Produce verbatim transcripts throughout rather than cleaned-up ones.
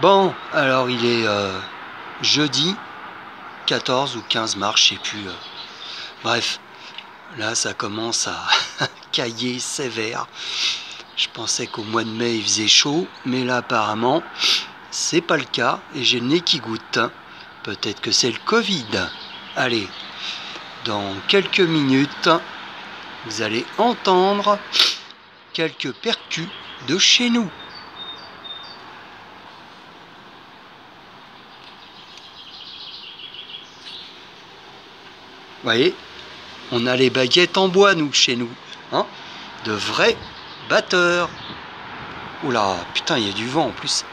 Bon, alors il est euh, jeudi quatorze ou quinze mars, je sais plus. Euh. Bref, là ça commence à cailler sévère. Je pensais qu'au mois de mai il faisait chaud, mais là apparemment c'est pas le cas et j'ai le nez qui goûte. Peut-être que c'est le Covid. Allez, dans quelques minutes, vous allez entendre quelques percus de chez nous. Vous voyez, on a les baguettes en bois, nous, chez nous. Hein, de vrais batteurs. Oula, putain, il y a du vent en plus.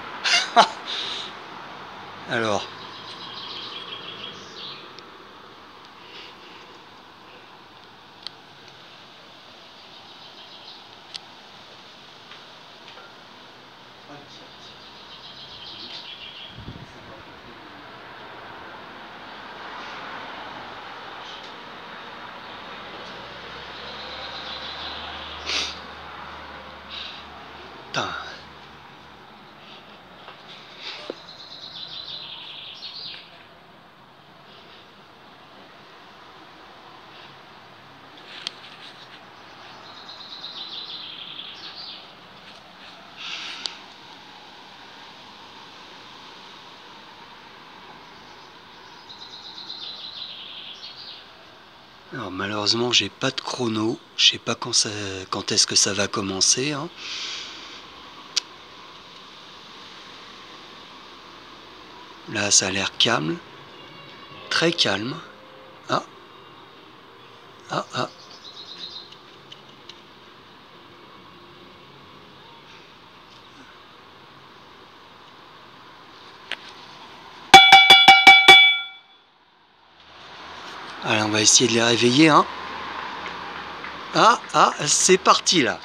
Alors. Putain. Alors malheureusement j'ai pas de chrono, je sais pas quand, ça, quand est-ce que ça va commencer. Hein. Là ça a l'air calme, très calme. Ah, ah, ah. Allez, on va essayer de les réveiller. Hein. Ah, ah, c'est parti là.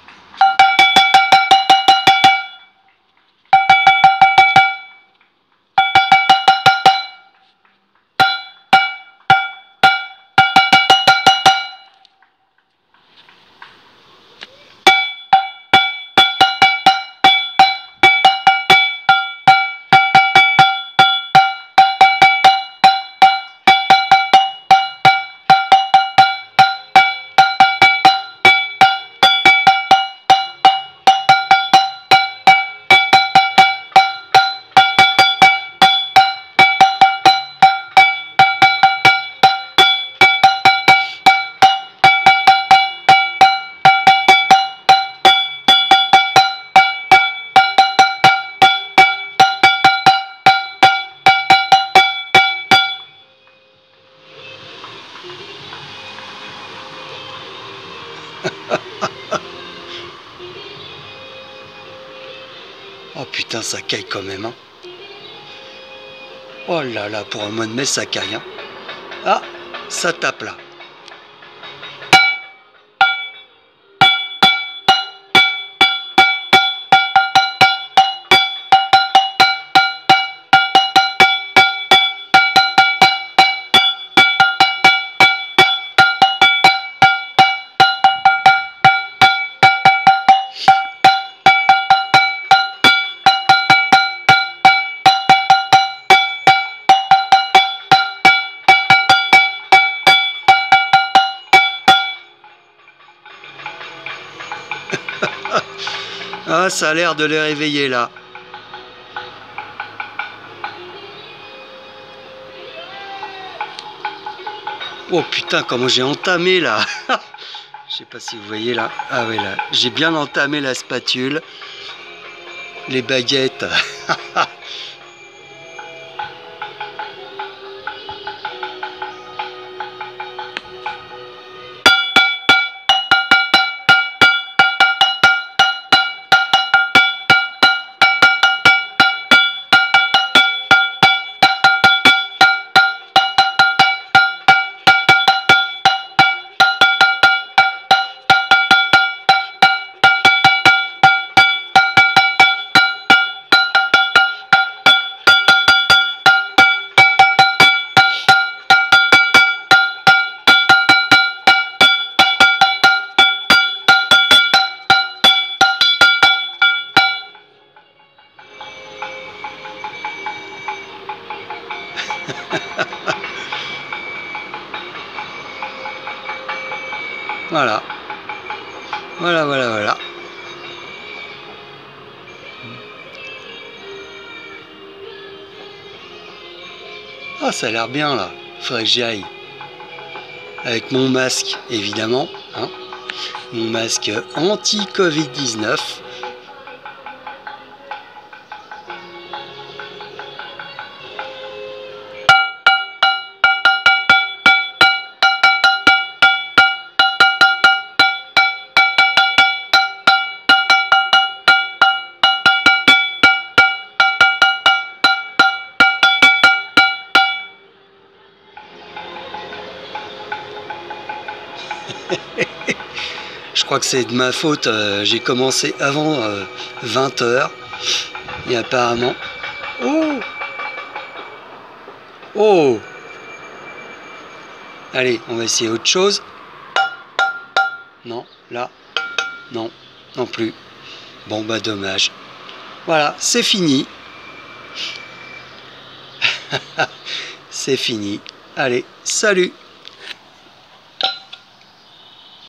Oh putain, ça caille quand même. Hein. Oh là là, pour un mois de mai, ça caille. Hein. Ah, ça tape là. Ah, ça a l'air de les réveiller là. Oh putain, comment j'ai entamé là. Je sais pas si vous voyez là. Ah ouais là, j'ai bien entamé la spatule. Les baguettes. Voilà. Voilà, voilà, voilà. Ah, ça a l'air bien là. Faudrait que j'y aille. Avec mon masque, évidemment. Hein. Mon masque anti-Covid dix-neuf. Je crois que c'est de ma faute, euh, j'ai commencé avant euh, vingt heures et apparemment... Oh Oh Allez, on va essayer autre chose. Non, là, non, non plus. Bon bah dommage. Voilà, c'est fini. C'est fini. Allez, salut!